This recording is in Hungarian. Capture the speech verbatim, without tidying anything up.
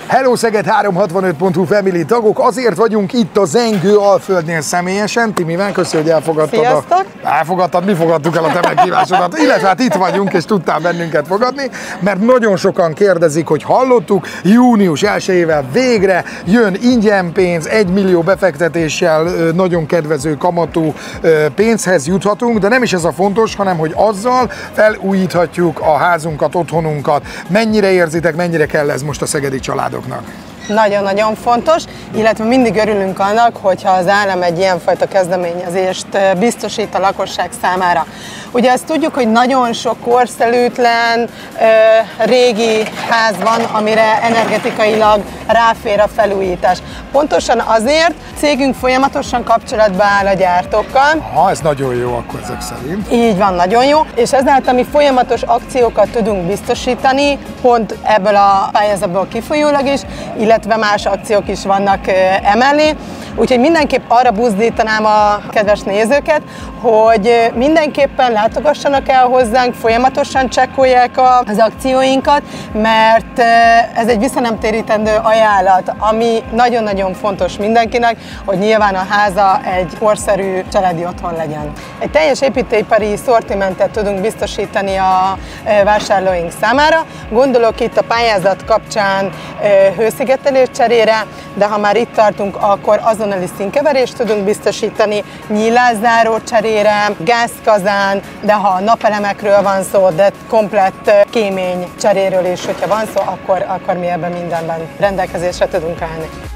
Hello Szeged háromszázhatvanöt pont hu Family tagok, azért vagyunk itt a Zengő Alföldnél személyesen. Timivel, köszi, hogy elfogadtad. Sziasztok! A... Elfogadtad, mi fogadtuk el a te meghívásodat, illetve hát itt vagyunk, és tudtál bennünket fogadni, mert nagyon sokan kérdezik, hogy hallottuk, június elsejével végre jön ingyen pénz, egy millió befektetéssel nagyon kedvező kamatú pénzhez juthatunk, de nem is ez a fontos, hanem hogy azzal felújíthatjuk a házunkat, otthonunkat. Mennyire érzitek, mennyire kell ez most a szegedi családoknak? Nagyon-nagyon fontos, illetve mindig örülünk annak, hogyha az állam egy ilyenfajta kezdeményezést biztosít a lakosság számára. Ugye ezt tudjuk, hogy nagyon sok korszerűtlen, régi ház van, amire energetikailag ráfér a felújítás. Pontosan azért cégünk folyamatosan kapcsolatba áll a gyártókkal. Ha, ez nagyon jó akkor ezek szerint. Így van, nagyon jó, és ezáltal mi folyamatos akciókat tudunk biztosítani, pont ebből a pályázatból kifolyólag is, illetve más akciók is vannak emellé. Úgyhogy mindenképp arra buzdítanám a kedves nézőket, hogy mindenképpen látogassanak el hozzánk, folyamatosan csekkolják az akcióinkat, mert ez egy visszanemtérítendő ajánlat, ami nagyon-nagyon fontos mindenkinek, hogy nyilván a háza egy korszerű családi otthon legyen. Egy teljes építőipari szortimentet tudunk biztosítani a vásárlóink számára. Gondolok itt a pályázat kapcsán hőszigetelés cserére, de ha már itt tartunk, akkor azonnali színkeverést tudunk biztosítani, nyílászáró cserére, gázkazán, de ha napelemekről van szó, de komplett kémény cseréről is, hogyha van szó, akkor, akkor mi ebben mindenben rendelkezésre tudunk állni.